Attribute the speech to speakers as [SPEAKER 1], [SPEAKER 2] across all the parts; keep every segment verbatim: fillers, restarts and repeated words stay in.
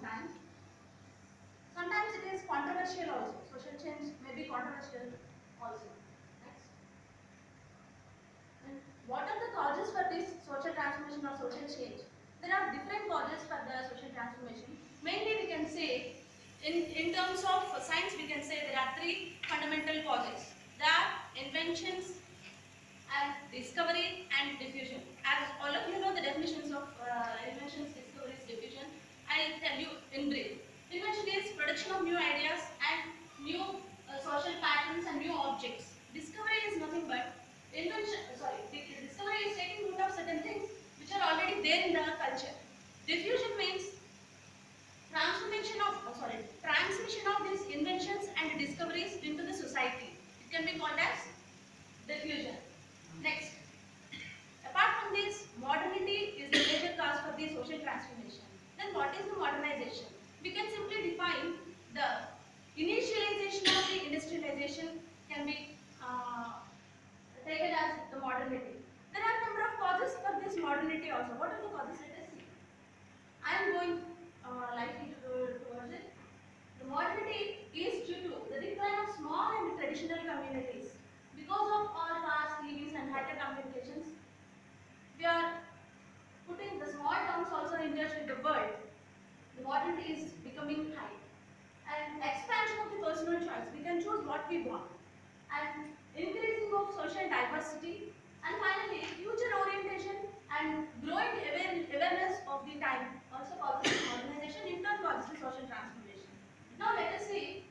[SPEAKER 1] sometimes. Sometimes it is controversial also. Social change may be controversial also. Next. And what are the causes for this social transformation or social change? There are different causes for the social transformation. Mainly we can say, in, in terms of science, we can say there are three fundamental causes. There are inventions, and discovery and diffusion. As all of you know the definitions of uh, inventions, discoveries, diffusion, I'll tell you in brief. Invention is production of new ideas and new uh, social patterns and new objects. Discovery is nothing but invention. Sorry, discovery is taking root of certain things which are already there in the culture. Diffusion means transformation of oh, sorry transmission of these inventions and discoveries into the society. It can be called as diffusion. Next, apart from this, modernity is the major cause for the social transformation. Then what is the modernization? We can simply define the initialization of the industrialization can be uh, taken as the modernity. There are a number of causes for this modernity also. What are the causes? Let us see. I am going uh, likely to towards it. The modernity is due to the decline of small and traditional communities. Because of all cars, T Vs and high-tech communications, we are putting the small towns also in touch with the world. The modernity is becoming high. And expansion of the personal choice. We can choose what we want. And increasing of social diversity. And finally, future orientation and growing aware awareness of the time also causes modernization, in turn causes the social transformation. Now let us see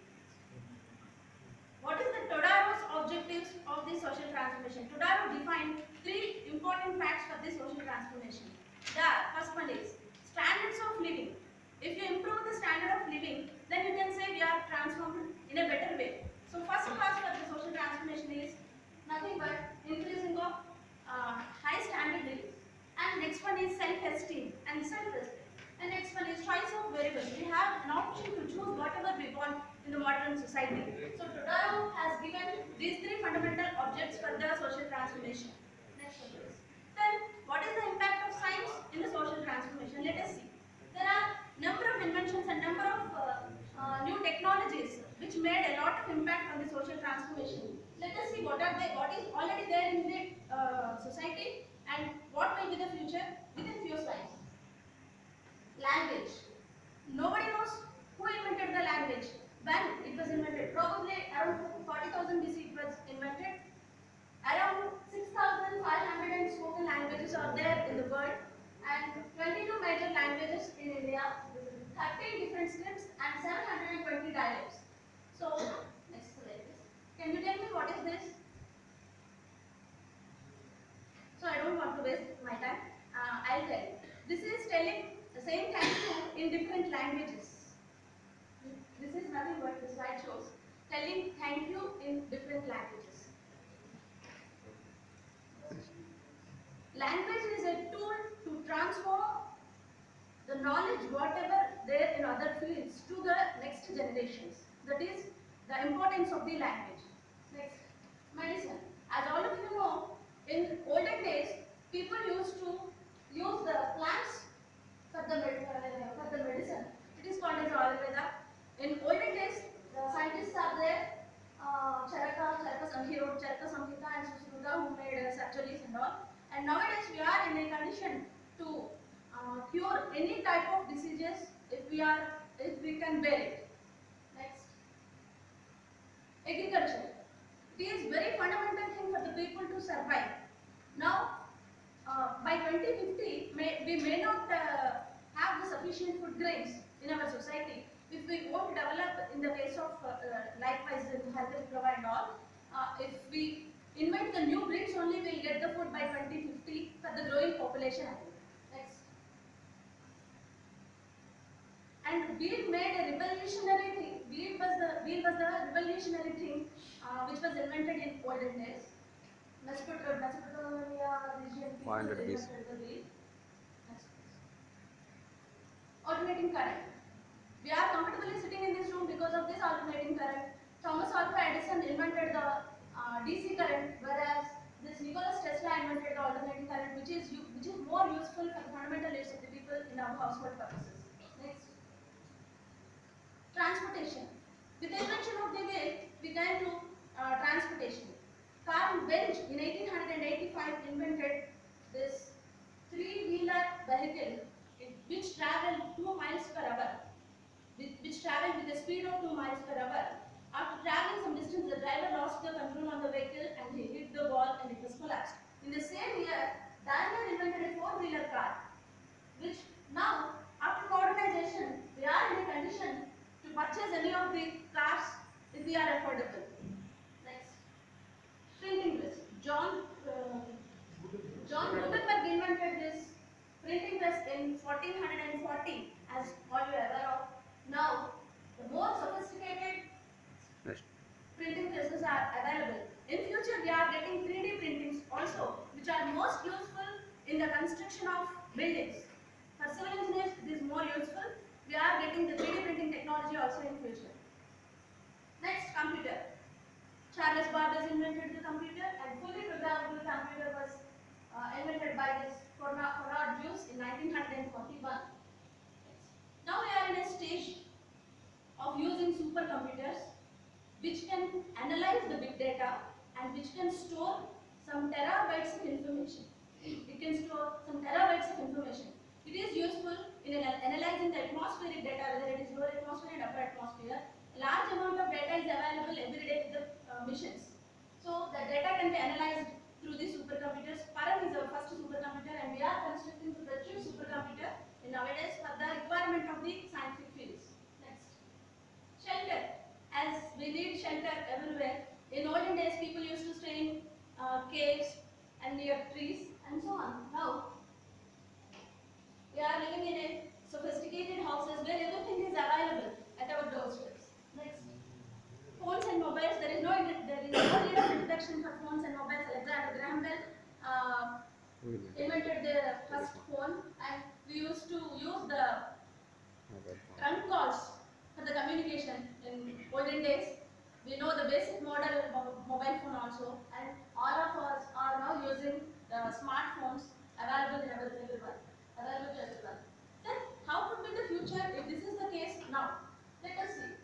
[SPEAKER 1] what is the Todaro's objectives of this social transformation. Todaro defined three important facts for this social transformation. The first one is standards of living. If you improve the standard of living, then you can say we are transformed in a better way. So first cause for the social transformation is nothing but increasing of uh, high standard living. And next one is self-esteem and self-respect. And next one is choice of variables. We have an option to choose whatever we want in the modern society. So Todaro has given these three fundamental objects for the social transformation. Next one please. Then what is the impact of science in the social transformation? Let us see. There are number of inventions and number of uh, uh, new technologies which made a lot of impact on the social transformation. Let us see what are they, what is already there in the uh, society and what will be the future within few slides. Language. Nobody knows who invented the language. When it was invented, probably around forty thousand B C it was invented. Around six thousand five hundred spoken languages are there in the world and twenty-two major languages in India, thirty different scripts and seven hundred twenty dialects. So, next slide please. Can you tell me what is this? So I don't want to waste my time. Uh, I'll tell you. This is telling the same thank you in different languages. This is nothing but the slide shows telling thank you in different languages. Language is a tool to transform the knowledge whatever there in other fields to the next generations. That is the importance of the language. Next, medicine. As all of you know, in olden days, people used to use the plants for the, uh, for the medicine. It is called as Ayurveda. In olden days, the scientists are there, uh, Charaka, Charaka, he wrote Charaka Samhita and Susruta who made uh, surgeries and all. And nowadays we are in a condition to uh, cure any type of diseases if we are, if we can bear it. Next, agriculture. It is very fundamental thing for the people to survive. Now, uh, by twenty fifty, may, we may not uh, have the sufficient food grains in our society if we won't develop in the case of uh, uh, likewise in health recovery and all. Uh, if we invent the new breeds only, we will get the food by twenty fifty for the growing population. Next. And wheat made a revolutionary thing. Wheat was the wheat was the revolutionary thing uh, which was invented in olden days. Mesopotamia region people invented the wheat. Alternating current. We are comfortably sitting in this room because of this alternating current. Thomas Alva Edison invented the uh, D C current, whereas this Nicholas Tesla invented the alternating current, which is which is more useful for the fundamental needs of the people in our household purposes. Next, Transportation. With the invention of the wheel, we came to uh, transportation. Carl Benz in eighteen eighty-five invented this three-wheeler vehicle which travelled two miles per hour, which travelled with a speed of two miles per hour. After travelling some distance, the driver lost the control on the vehicle and he hit the wall and it was collapsed. In the same year, Daimler invented a four-wheeler car, which now, after modernization, we are in a condition to purchase any of the cars if we are affordable. Next, printing press. John uh, John Gutenberg invented this printing press in fourteen forty, as all you are aware of. Now, the more sophisticated printing presses are available. In future, we are getting three D printings also, which are most useful in the construction of buildings. For civil engineers, it is more useful. We are getting the three D printing technology also in future. Next, computer. Charles Babbage invented the computer, and fully programmable computer was uh, invented by this Conrad Zuse in nineteen forty-one. Now we are in a stage of using supercomputers, which can analyze the big data and which can store some terabytes of information. It can store some terabytes of information. It is useful in analyzing the atmospheric data, whether it is lower atmosphere and upper atmosphere. A large amount of data is available every day with the uh, missions. So the data can be analyzed through the supercomputers. Param is our first supercomputer, and we are constructing the virtual supercomputer in nowadays for the requirement of the scientific fields. Next, shelter. As we need shelter everywhere. In olden days, people used to stay in uh, caves and near trees and so on. Now, we are living in a sophisticated houses where everything is available at our doorsteps. Next, phones and mobiles. There is no there is no need of introduction for phones and mobiles. Alexander Graham Bell uh, invented the first phone, and we used to use the trunk calls for the communication in olden days. We know the basic model of mobile phone also, and all of us are now using the smartphones available in everyone. Available to everyone. Then, how could be the future if this is the case now? Let us see.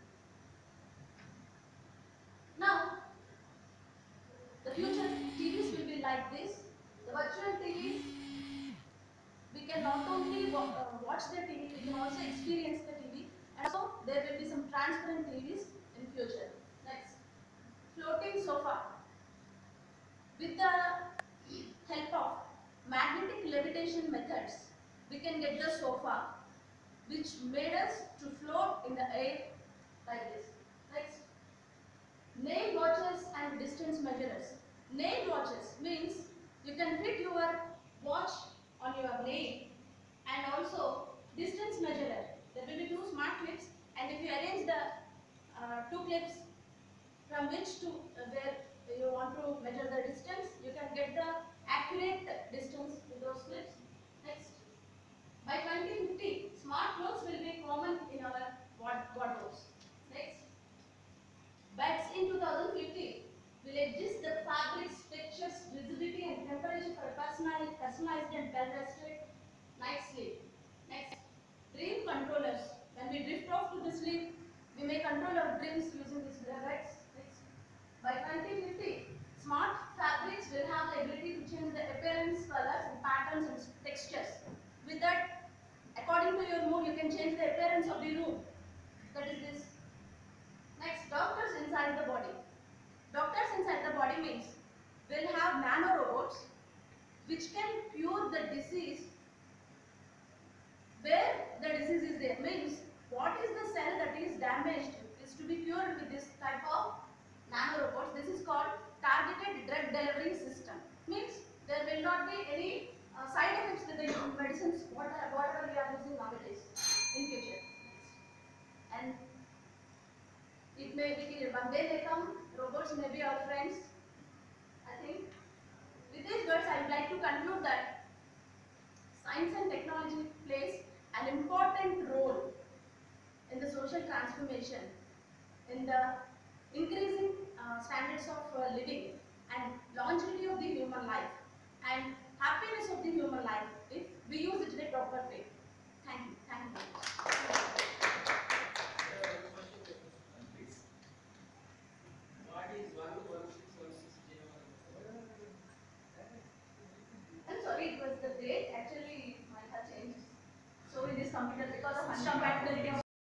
[SPEAKER 1] Now, the future T Vs will be like this. The virtual T Vs, we can not only watch the T V, we can also experience the T V. And so, there will be some transparent T Vs in future. Next, floating sofa. With the help of magnetic levitation methods, we can get the sofa which made us to float in the air like this. Next, nail watches and distance measurers. Nail watches means you can fit your watch on your nail, and also distance measurer. There will be two smart clips, and if you arrange the uh, two clips from which to uh, where you want to measure the distance, you can get the accurate distance with those clips. Next, by twenty fifty, smart clothes will be common in our wardrobes. Next, beds in two thousand fifty will adjust the fabrics, textures, rigidity and temperature for personalized, personalized and well-rested night sleep. Next, dream controllers. When we drift off to the sleep, we may control our dreams using these beds. Next, by twenty fifty, smart fabrics will have the ability to change the appearance, colors and patterns and textures. With that, according to your mood, you can change the appearance of the room. That is this. Next, doctors inside the body. Doctors inside the body means we'll have nanorobots which can cure the disease where the disease is there. Means what is the cell that is damaged is to be cured with this type of nanorobots. This is called targeted drug delivery system. Means there will not be any uh, side effects with the medicines whatever, whatever we are using nowadays in future. And it may be one day they come, robots may be our friends. I think with these words I would like to conclude that science and technology plays an important role in the social transformation, in the increasing uh, standards of uh, living and longevity of the human life and happiness of the human life if we use it